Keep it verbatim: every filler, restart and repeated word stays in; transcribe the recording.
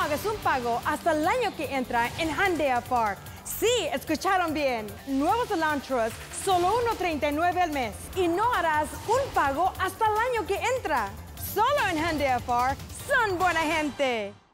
hagas un pago hasta el año que entra en Hyundai Afar. Sí, escucharon bien. Nuevos Elantras, solo uno punto treinta y nueve al mes. Y no harás un pago hasta el año que entra. Solo en Hyundai Afar son buena gente.